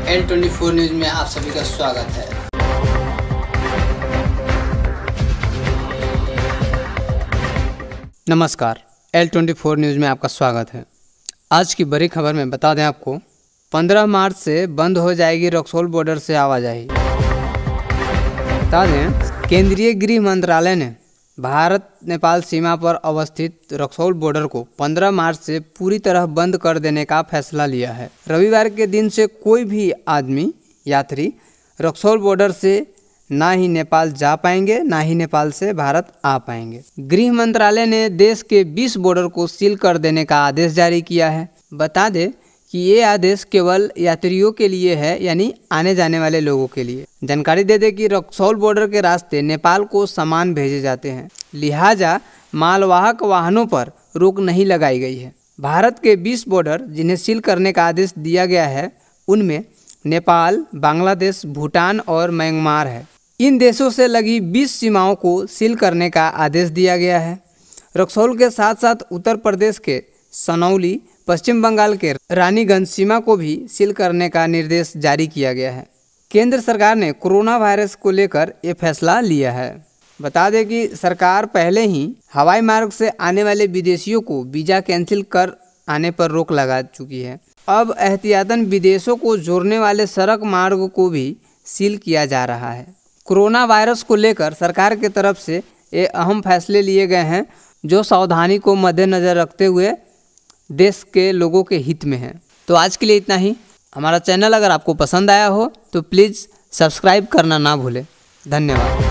L24 news में आप सभी का स्वागत है। नमस्कार, L24 न्यूज़ में आपका स्वागत है। आज की बड़ी खबर में बता दें आपको 15 मार्च से बंद हो जाएगी रक्सौल बॉर्डर से आवाजाही। बता दें केंद्रीय गृह मंत्रालय ने भारत नेपाल सीमा पर अवस्थित रक्सौल बॉर्डर को 15 मार्च से पूरी तरह बंद कर देने का फैसला लिया है। रविवार के दिन से कोई भी आदमी यात्री रक्सौल बॉर्डर से ना ही नेपाल जा पाएंगे ना ही नेपाल से भारत आ पाएंगे। गृह मंत्रालय ने देश के 20 बॉर्डर को सील कर देने का आदेश जारी किया है। बता दें कि ये आदेश केवल यात्रियों के लिए है, यानी आने जाने वाले लोगों के लिए। जानकारी दे दें कि रक्सौल बॉर्डर के रास्ते नेपाल को सामान भेजे जाते हैं, लिहाजा मालवाहक वाहनों पर रोक नहीं लगाई गई है। भारत के 20 बॉर्डर जिन्हें सील करने का आदेश दिया गया है उनमें नेपाल, बांग्लादेश, भूटान और म्यांमार है। इन देशों से लगी 20 सीमाओं को सील करने का आदेश दिया गया है। रक्सौल के साथ साथ उत्तर प्रदेश के सनौली, पश्चिम बंगाल के रानीगंज सीमा को भी सील करने का निर्देश जारी किया गया है। केंद्र सरकार ने कोरोना वायरस को लेकर ये फैसला लिया है। बता दें कि सरकार पहले ही हवाई मार्ग से आने वाले विदेशियों को वीज़ा कैंसिल कर आने पर रोक लगा चुकी है। अब एहतियातन विदेशों को जोड़ने वाले सड़क मार्ग को भी सील किया जा रहा है। कोरोना वायरस को लेकर सरकार की तरफ से ये अहम फैसले लिए गए हैं जो सावधानी को मद्देनज़र रखते हुए देश के लोगों के हित में है। तो आज के लिए इतना ही। हमारा चैनल अगर आपको पसंद आया हो तो प्लीज़ सब्सक्राइब करना ना भूलें। धन्यवाद।